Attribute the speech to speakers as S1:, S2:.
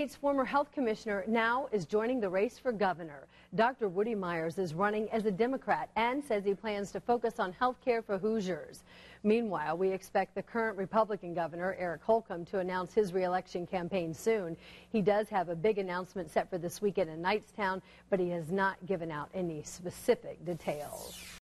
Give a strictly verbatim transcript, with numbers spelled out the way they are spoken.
S1: State's former health commissioner now is joining the race for governor. Doctor Woody Myers is running as a Democrat and says he plans to focus on health care for Hoosiers. Meanwhile, we expect the current Republican governor, Eric Holcomb, to announce his reelection campaign soon. He does have a big announcement set for this weekend in Knightstown, but he has not given out any specific details.